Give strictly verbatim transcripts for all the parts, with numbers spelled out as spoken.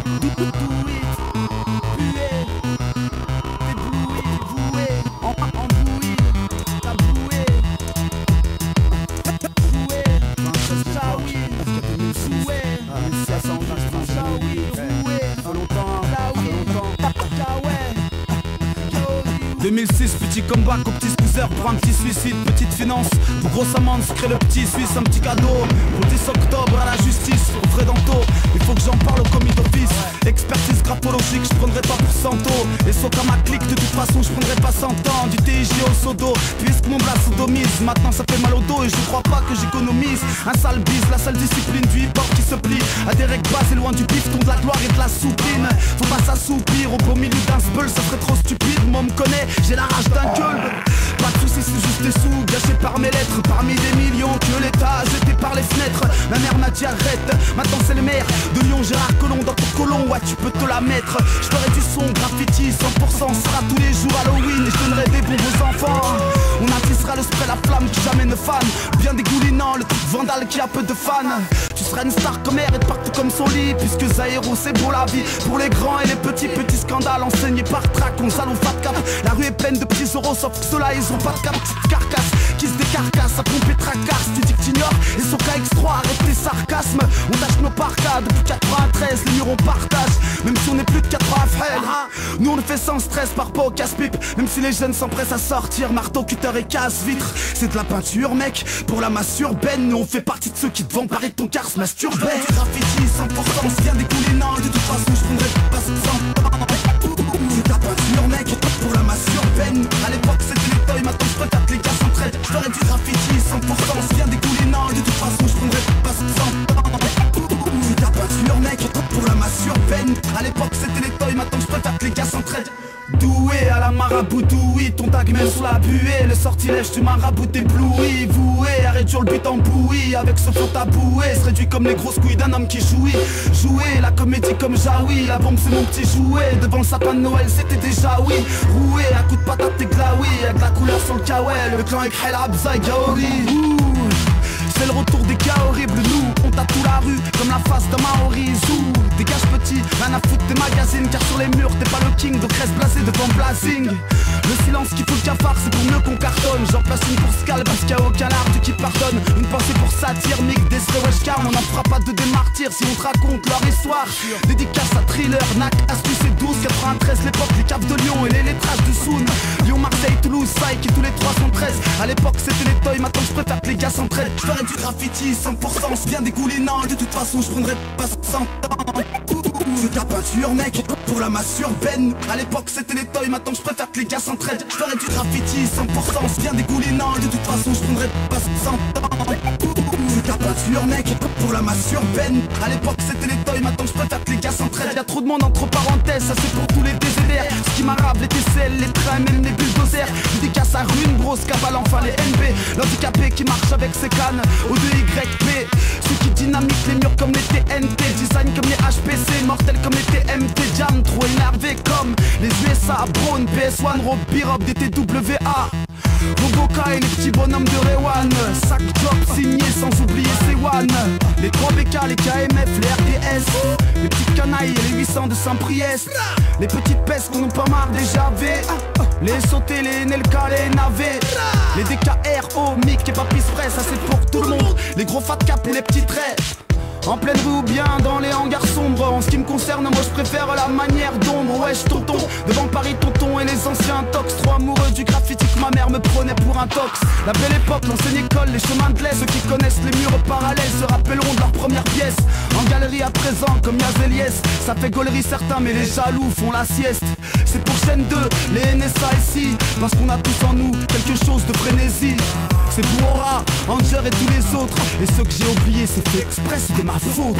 deux mille six, petit comeback au petit squeezer pour un petit suicide, petite finance. Pour grosse amende, se crée le petit suisse, un petit cadeau. Pour le dix octobre à la justice, au frais d'Anto, il faut que j'en parle au commis d'office. Expertise graphologique, je prendrai pas pour cento. Et sauf qu'à ma clique, de toute façon, je prendrai pas cent ans. Du T I J au sodo, puisque mon bras sodomise. Maintenant ça fait mal au dos et je crois pas que j'économise. Un sale bise, la seule discipline du hip-hop qui se plie. À des règles basses et loin du pifton, de la gloire et de la soupline. Faut pas s'assoupir au beau milieu d'un sbeul, ça serait trop stupide. Moi me connaît, j'ai la rage d'un gueule. Pas de soucis, c'est juste des sous gâchés par mes lettres. Parmi des millions que l'État a jeté par les fenêtres. Ma mère m'a dit arrête, maintenant c'est le maire de Lyon, Gérard Collomb dans ton colon. Ouais, tu peux te la mettre. Je ferai du son, graffiti, cent pour cent sera tous les jours Halloween. Et je donnerai des bons aux enfants. On attissera le spray, la flamme qui jamais ne fane. Bien dégoulinant, le truc vandale qui a peu de fans. Tu seras une star comme air et partout comme son lit. Puisque Zaïro c'est beau la vie. Pour les grands et les petits, petits scandales enseignés par trac. On salon fat cap. La rue est pleine de petits euros, sauf que ceux-là ils ont pas de cap. Petite carcasse qui se décarcasse, à pomper tracasse. Tu dis que t'ignores et son K X trois, arrête tes sarcasmes. On tâche nos parkas depuis quatre-vingt-treize, les murs on partage. Même si on est plus de quatre-vingts frères. Nous on le fait sans stress par pas au casse-pipe. Même si les jeunes s'empressent à sortir, marteau, cutter et casse-vitre. C'est de la peinture mec, pour la masse urbaine. Nous on fait partie de ceux qui te vont parler de ton car se masturber. Du graffiti cent pour cent, c'est bien découlé, non. De toute façon je prendrai pas cent. C'est de la peinture mec, pour la masse urbaine. À l'époque c'était les toys, maintenant je préfère que les gars s'entraident. Je ferai du graffiti cent pour cent, c'est bien découlé, non. De toute façon je prendrai pas cent. C'est de la peinture mec, pour la masse urbaine. À l'époque c'était les toys, maintenant je préfère que les gars s'entraident. Doué à la maraboutoui, ton tag même sous la buée. Le sortilège du marabout ébloui. Voué, arrête sur le but en bouillie. Avec ce flot taboué, se réduit comme les grosses couilles d'un homme qui jouit. Jouer la comédie comme Jaoui. La bombe c'est mon petit jouet. Devant le sapin de Noël c'était déjà oui. Roué à coups de patate et glaoui. Avec la couleur sur le kawel. Le clan avec Khel Abza et Gaori. C'est le retour des cas horribles, nous on tatoue la rue comme la face d'un Maori. Zou, dégage petit, rien à foutre des magazines. Car sur les murs t'es pas le king de crèche blasée devant Blazing. Le silence qui fout le cafard c'est pour mieux qu'on cartonne. J'en place une pour Scal parce qu'il y a aucun arbre qui pardonne. Une pensée pour Satire, Mick, Desre, Weshkarm. On n'en fera pas de démartyrs si on te raconte leur histoire. Dédicace à Thriller, Nac, Astuce et douze quatre-vingt-treize, l'époque les caves de Lyon et les lettrages de Soun. Lyon, Marseille, Toulouse, Saï qui tous les trois cent treize. À l'époque c'était les toys, maintenant je préfère que les gars s'entraident. Du graffiti cent pour cent, c'est bien dégoulinant. De toute façon je prendrai pas cent ans. C'est de la peinture mec, pour la masse urbaine. À l'époque c'était les toys, maintenant je préfère que les gars s'entraident. Je ferai du graffiti cent pour cent, c'est bien dégoulinant. De toute façon je prendrai pas cent ans. C'est de la peinture mec, pour la masse urbaine. À l'époque c'était les toys, maintenant je préfère que les gars s'entraident. Y'a trop de monde entre parenthèses, ça c'est pour tous les D Z D R. Ce qui m'arabe, les T C L, les trams et les bulldozers. Dédicace à Rune, grosse cavale, enfin les N B. L'handicapé qui marche avec ses cannes au deux Y P. Ceux qui dynamitent les murs comme les T N T. Design comme les H P C, mortels comme les T M T. Jam trop énervé comme les U S A. Braun, P S un, Rob, B-Rob, D T W A. Roboka et les petits bonhommes de Rewan. Sac job signé sans oublier Sewan. Les trois B K, les K M F, les R D S. Les petites canailles et les huit cents de Saint-Priest. Les petites pestes qu'on n'a pas marre des Javé. Les sautés, les Nelka, les navets. Les D K R, O, Mick et Papis Press, ça c'est pour tout le monde. Les gros fat cap et les petits traits. En pleine rue ou bien dans les hangars sombres. En ce qui me concerne, moi je préfère la manière d'ombre. Wesh tonton, devant Paris tonton et les anciens tox. Trop amoureux du graffiti que ma mère me prenait pour un tox. La belle époque, l'ancienne école, les chemins de l'Est. Ceux qui connaissent les murs parallèles se rappelleront de leur première pièce. En galerie à présent, comme Yazeliès. Ça fait gaulerie certains, mais les jaloux font la sieste. C'est pour chaîne deux, les N S A ici. Parce qu'on a tous en nous quelque chose de frénésie. C'est pour Aura, Anger et tous les autres. Et ceux que j'ai oubliés, c'est fait exprès, c'était ma faute.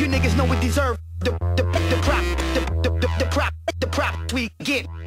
You niggas know we deserve the the the crap, the the the, the crap, the crap we get.